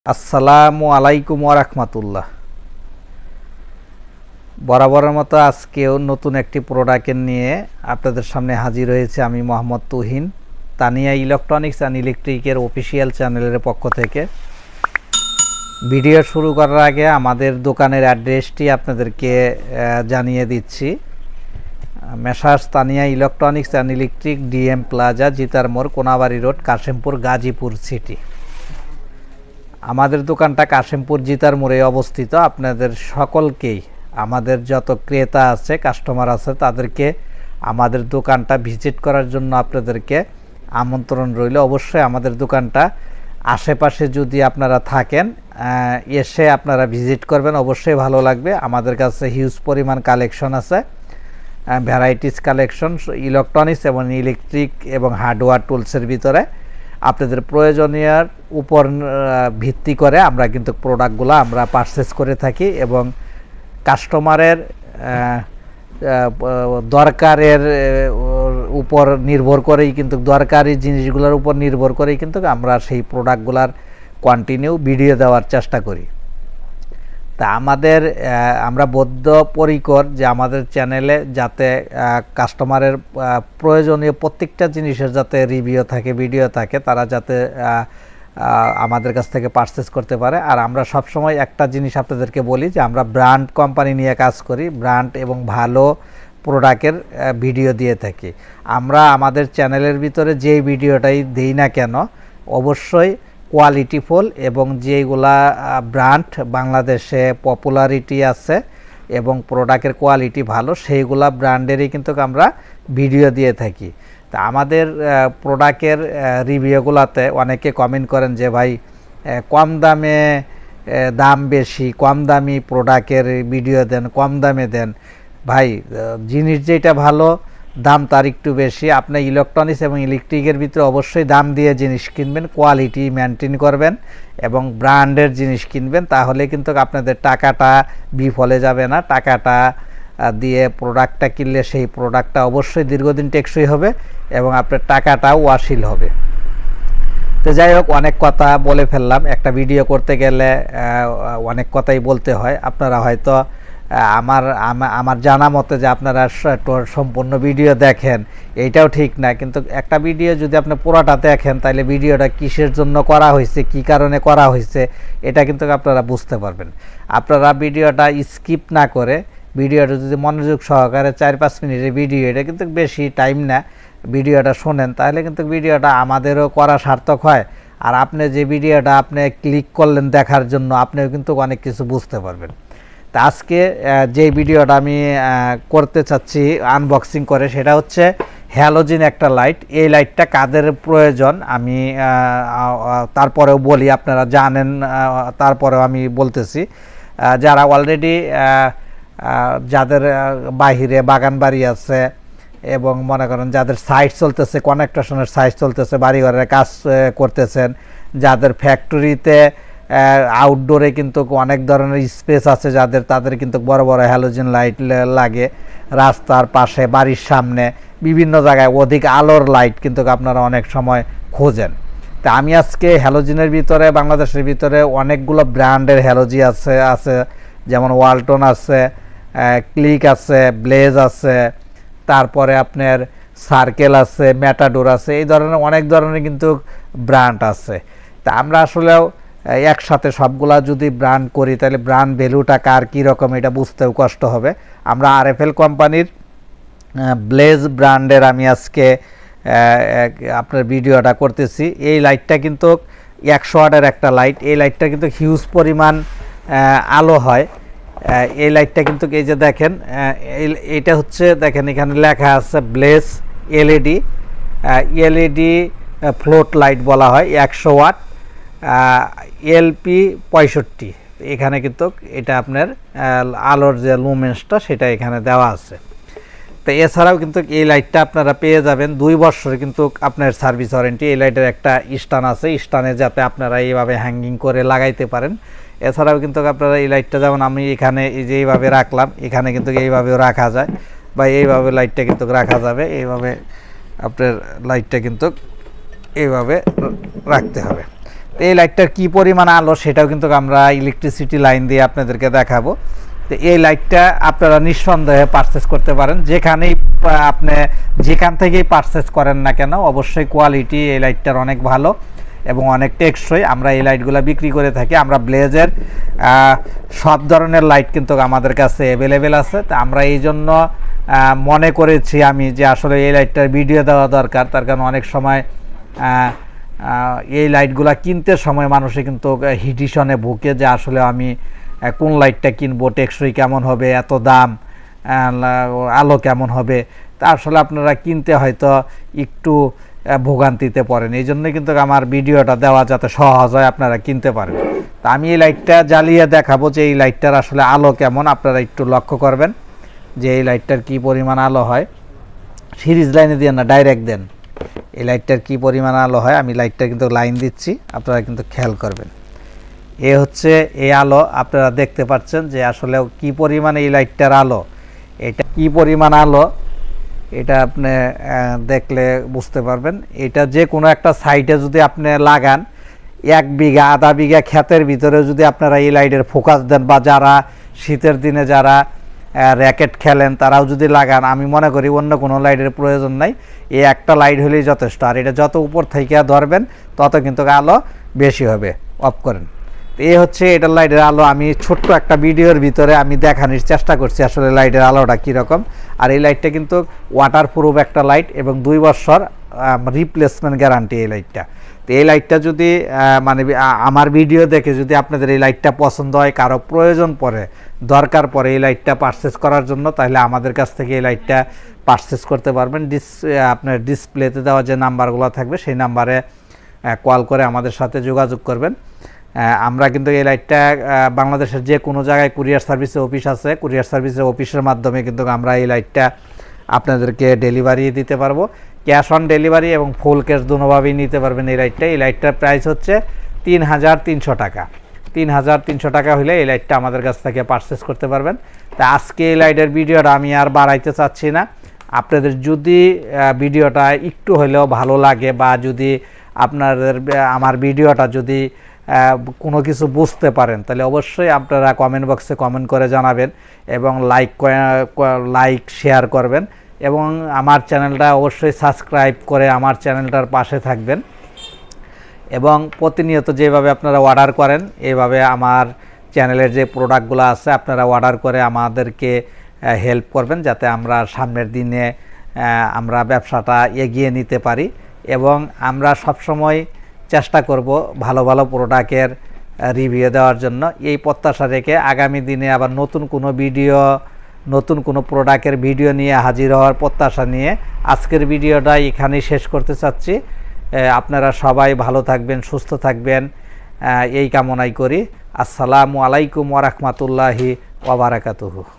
আসসালামু আলাইকুম ওয়া রাহমাতুল্লাহ। বরাবরের মতো আজকেও নতুন একটি প্রোডাক্ট নিয়ে আপনাদের সামনে হাজির হয়েছে আমি মোহাম্মদ তুহিন, তানিয়া ইলেকট্রনিক্স অ্যান্ড ইলেকট্রিকের অফিসিয়াল চ্যানেলের পক্ষ থেকে। ভিডিও শুরু করার আগে আমাদের দোকানের অ্যাড্রেসটি আপনাদেরকে জানিয়ে দিচ্ছি। Messrs Tania electronics and electric DM plaza, Jitar মোড়, কোনাবারি রোড, কাশিমপুর, গাজীপুর সিটি। আমাদের দোকানটা কাশিমপুর জিতার মোড়ে অবস্থিত। আপনাদের সকলকেই, আমাদের যত ক্রেতা আছে, কাস্টমার আছে, তাদেরকে আমাদের দোকানটা ভিজিট করার জন্য আপনাদেরকে আমন্ত্রণ রইল। অবশ্যই আমাদের দোকানটা আশেপাশে যদি আপনারা থাকেন, এসে আপনারা ভিজিট করবেন, অবশ্যই ভালো লাগবে। আমাদের কাছে হিউজ পরিমাণ কালেকশন আছে, ভ্যারাইটিস কালেকশন, ইলেকট্রনিক্স এবং ইলেকট্রিক এবং হার্ডওয়্যার টুলসের ভিতরে আপনাদের প্রয়োজনীয়র উপর ভিত্তি করে আমরা কিন্তু প্রোডাক্টগুলো আমরা পারচেস করে থাকি এবং কাস্টমারের দরকারের উপর নির্ভর করেই কিন্তু, দরকারি জিনিসগুলোর উপর নির্ভর করেই কিন্তু আমরা সেই প্রোডাক্টগুলোর কন্টিনিউ ভিডিও দেওয়ার চেষ্টা করি। তা আমরা বদ্ধপরিকর যে আমাদের চ্যানেলে যাতে কাস্টমারের প্রয়োজনীয় প্রত্যেকটা জিনিসের যাতে রিভিউ থাকে, ভিডিও থাকে, তারা যাতে আমাদের কাছ থেকে পারচেস করতে পারে। আর আমরা সবসময় একটা জিনিস আপনাদেরকে বলি যে আমরা ব্র্যান্ড কোম্পানি নিয়ে কাজ করি, ব্র্যান্ড এবং ভালো প্রোডাক্টের ভিডিও দিয়ে থাকি। আমরা আমাদের চ্যানেলের ভিতরে যেই ভিডিওটাই দেই না কেন, অবশ্যই কোয়ালিটিফুল এবং যেগুলা ব্র্যান্ড বাংলাদেশে পপুলারিটি আছে এবং প্রোডাক্টের কোয়ালিটি ভালো, সেইগুলা ব্র্যান্ডেরই কিন্তু আমরা ভিডিও দিয়ে থাকি। তা আমাদের প্রোডাক্টের রিভিউগুলোতে অনেকে কমেন্ট করেন যে ভাই কম দামে, দাম বেশি, কম দামি প্রোডাক্টের ভিডিও দেন, কম দামে দেন। ভাই জিনিস যেটা ভালো, দাম তার একটু বেশি। আপনি ইলেকট্রনিক্স এবং ইলেকট্রিকের ভিতরে অবশ্যই দাম দিয়ে জিনিস কিনবেন, কোয়ালিটি মেনটেন করবেন এবং ব্র্যান্ডের জিনিস কিনবেন, তাহলে কিন্তু আপনাদের টাকাটা বিফলে যাবে না। টাকাটা দিয়ে প্রোডাক্টটা কিনলে সেই প্রোডাক্টটা অবশ্যই দীর্ঘদিন টেকসই হবে এবং আপনার টাকাটাও ওয়াসিল হবে। তো যাই হোক, অনেক কথা বলে ফেললাম। একটা ভিডিও করতে গেলে অনেক কথাই বলতে হয়। আপনারা হয়তো আমার জানা মতে যে আপনারা সম্পূর্ণ ভিডিও দেখেন, এইটাও ঠিক না, কিন্তু একটা ভিডিও যদি আপনি পুরোটা দেখেন তাহলে ভিডিওটা কিসের জন্য করা হয়েছে, কি কারণে করা হয়েছে, এটা কিন্তু আপনারা বুঝতে পারবেন। আপনারা ভিডিওটা স্কিপ না করে ভিডিওটা যদি মনোযোগ সহকারে 4-5 মিনিটের ভিডিও, এটা কিন্তু বেশি টাইম না, ভিডিওটা শোনেন, তাহলে কিন্তু ভিডিওটা আমাদেরও করা সার্থক হয়। আর আপনি যে ভিডিওটা আপনি ক্লিক করলেন দেখার জন্য, আপনিও কিন্তু অনেক কিছু বুঝতে পারবেন। তা আজকে যে ভিডিওটা আমি করতে চাচ্ছি আনবক্সিং করে, সেটা হচ্ছে হ্যালোজিন একটা লাইট। এই লাইটটা কাদের প্রয়োজন আমি তারপরেও বলি, আপনারা জানেন, তারপরেও আমি বলতেছি। যারা অলরেডি, যাদের বাহিরে বাগান বাড়ি আছে এবং মনে করেন যাদের সাইট চলতেছে, কনস্ট্রাকশনের সাইট চলতেছে, বাড়িঘরের কাজ করতেছেন, যাদের ফ্যাক্টরিতে আউটডোরে কিন্তু অনেক ধরনের স্পেস আছে, তাদের কিন্তু বড় বড় হ্যালোজেন লাইট লাগে, রাস্তার পাশে, বাড়ির সামনে, বিভিন্ন জায়গায় অধিক আলোর লাইট কিন্তু আপনারা অনেক সময় খোঁজেন। তা আমি আজকে হ্যালোজিনের ভিতরে, বাংলাদেশের ভিতরে অনেকগুলো ব্র্যান্ডের হ্যালোজি আছে, যেমন ওয়ালটন আছে, ক্লিক আছে, ব্লেজ আছে, তারপরে আপনার সার্কেল আছে, ম্যাটাডোর আছে, এই ধরনের অনেক ধরনের কিন্তু ব্র্যান্ড আছে। তা আমরা আসলেও একসাথে সবগুলা যদি ব্র্যান্ড করি তাহলে ব্র্যান্ড ভ্যালুটা কার কীরকম এটা বুঝতেও কষ্ট হবে। আমরা RFL কোম্পানির ব্লেজ ব্র্যান্ডের আমি আজকে আপনার ভিডিওটা করতেছি। এই লাইটটা কিন্তু 100 ওয়াটের একটা লাইট। এই লাইটটা কিন্তু হিউজ পরিমাণ আলো হয়। এই লাইটটা কিন্তু এই যে দেখেন, এটা হচ্ছে, দেখেন এখানে লেখা আছে ব্লেজ এলইডি ফ্লোট লাইট বলা হয়, 100 ওয়াট, LP 65। এখানে কিন্তু এটা আপনার আলোর যে লুমেন্সটা সেটা এখানে দেওয়া আছে। তো এছাড়াও কিন্তু এই লাইটটা আপনারা পেয়ে যাবেন 2 বছর কিন্তু আপনার সার্ভিস ওয়ারেন্টি। এই লাইটের একটা স্ট্যান্ড আছে, স্ট্যান্ডে যাতে আপনারা এইভাবে হ্যাঙ্গিং করে লাগাইতে পারেন। এছাড়াও কিন্তু আপনারা এই লাইটটা, যেমন আমি এখানে এই যে এইভাবে রাখলাম, এখানে কিন্তু এইভাবেও রাখা যায়, বা এইভাবে লাইটটা কিন্তু রাখা যাবে। এইভাবে আপনার লাইটটা কিন্তু এইভাবে রাখতে হবে। এই লাইটটার কি পরিমাণ আলো সেটাও কিন্তু আমরা ইলেকট্রিসিটি লাইন দিয়ে আপনাদেরকে দেখাবো। তো এই লাইটটা আপনারা নিঃসন্দেহে পারচেস করতে পারেন, যেখানেই আপনি যেখান থেকেই পারচেস করেন না কেন, অবশ্যই কোয়ালিটি এই লাইটটার অনেক ভালো এবং অনেক টেকসই। আমরা এই লাইটগুলো বিক্রি করে থাকি। আমরা ব্লেজের সব ধরনের লাইট কিন্তু আমাদের কাছে অ্যাভেলেবেল আছে। তো আমরা এই জন্য মনে করেছি আমি যে আসলে এই লাইটটার ভিডিও দেওয়া দরকার। তার কারণ অনেক সময় এই লাইটগুলো কিনতে সময় মানুষে কিন্তু হিডিশনে ভুগে যে আসলে আমি কোন লাইটটা কিনবো, টেকসই কেমন হবে, এত দাম, আলো কেমন হবে। তা আসলে আপনারা কিনতে হয়তো একটু ভোগান্তিতে পড়েন। এই জন্যই কিন্তু আমার ভিডিওটা দেওয়া যাতে সহজ হয়, আপনারা কিনতে পারেন। তা আমি এই লাইটটা জ্বালিয়ে দেখাবো যে এই লাইটটার আসলে আলো কেমন। আপনারা একটু লক্ষ্য করবেন যে এই লাইটটার কি পরিমাণ আলো হয়। সিরিজ লাইনে দিয়ে না, ডাইরেক্ট দেন। এই লাইটটার কি পরিমাণ আলো হয়, আমি লাইটটা কিন্তু লাইন দিচ্ছি, আপনারা কিন্তু খেয়াল করবেন। এ হচ্ছে এই আলো, আপনারা দেখতে পাচ্ছেন যে আসলে কি পরিমাণ এই লাইটটার আলো। এটা কি পরিমাণ আলো এটা আপনি দেখলে বুঝতে পারবেন। এটা যে কোনো একটা সাইডে যদি আপনি লাগান, 1 বিঘা আধা বিঘা ক্ষেতের ভিতরে যদি আপনারা এই লাইটের ফোকাস দেন, বা যারা শীতের দিনে যারা র্যাকেট খেলেন তারাও যদি লাগান, আমি মনে করি অন্য কোনো লাইটের প্রয়োজন নাই। এই একটা লাইট হলেই যথেষ্ট। আর এটা যত উপর থেকে ধরবেন তত কিন্তু আলো বেশি হবে। অফ করেন। এই হচ্ছে এটার লাইটের আলো। আমি ছোট্ট একটা ভিডিওর ভিতরে আমি দেখানোর চেষ্টা করছি আসলে লাইটের আলোটা কীরকম। আর এই লাইটটা কিন্তু ওয়াটারপ্রুফ একটা লাইট এবং 2 বছর রিপ্লেসমেন্ট গ্যারান্টি এই লাইটটা। তো এই লাইটটা যদি মানে আমার ভিডিও দেখে যদি আপনাদের এই লাইটটা পছন্দ হয়, কারো প্রয়োজন পড়ে, দরকার পড়ে এই লাইটটা পারচেস করার জন্য, তাহলে আমাদের কাছ থেকে এই লাইটটা পারচেস করতে পারবেন। আপনার ডিসপ্লেতে দেওয়া যে নাম্বারগুলো থাকবে সেই নাম্বারে কল করে আমাদের সাথে যোগাযোগ করবেন। আমরা কিন্তু এই লাইটটা বাংলাদেশের যে কোনো জায়গায় কুরিয়ার সার্ভিসে অফিস আছে, কুরিয়ার সার্ভিসের অফিসের মাধ্যমে কিন্তু আমরা এই লাইটটা আপনাদেরকে ডেলিভারি দিতে পারবো। ক্যাশ অন ডেলিভারি এবং ফুল ক্যাশ দুভাবেই নিতে পারবেন এই লাইটটা। এই লাইটটার প্রাইস হচ্ছে 3300 টাকা। 3300 টাকা হলে এই লাইটটা আমাদের কাছ থেকে পারচেস করতে পারবেন। তা আজকে এই লাইটের ভিডিওটা আমি আর বাড়াইতে চাচ্ছি না। আপনাদের যদি ভিডিওটা একটু হলেও ভালো লাগে, বা যদি আপনাদের আমার ভিডিওটা যদি কোনো কিছু বুঝতে পারেন, তাহলে অবশ্যই আপনারা কমেন্ট বক্সে কমেন্ট করে জানাবেন এবং লাইক শেয়ার করবেন এবং আমার চ্যানেলটা অবশ্যই সাবস্ক্রাইব করে আমার চ্যানেলটার পাশে থাকবেন। এবং প্রতিনিয়ত যেভাবে আপনারা অর্ডার করেন, এইভাবে আমার চ্যানেলের যে প্রোডাক্টগুলো আছে আপনারা অর্ডার করে আমাদেরকে হেল্প করবেন, যাতে আমরা সামনের দিনে আমরা ব্যবসাটা এগিয়ে নিতে পারি। এবং আমরা সবসময় চেষ্টা করব ভালো ভালো প্রোডাক্টের রিভিউ দেওয়ার জন্য। এই প্রত্যাশা রেখে আগামী দিনে আবার নতুন কোনো ভিডিও, নতুন কোনো প্রোডাক্টের ভিডিও নিয়ে হাজির হওয়ার প্রত্যাশা নিয়ে আজকের ভিডিওটা এখানেই শেষ করতে চাচ্ছি। আপনারা সবাই ভালো থাকবেন, সুস্থ থাকবেন, এই কামনাই করি। আসসালামু আলাইকুম ওয়া রাহমাতুল্লাহি ওয়া বারাকাতুহু।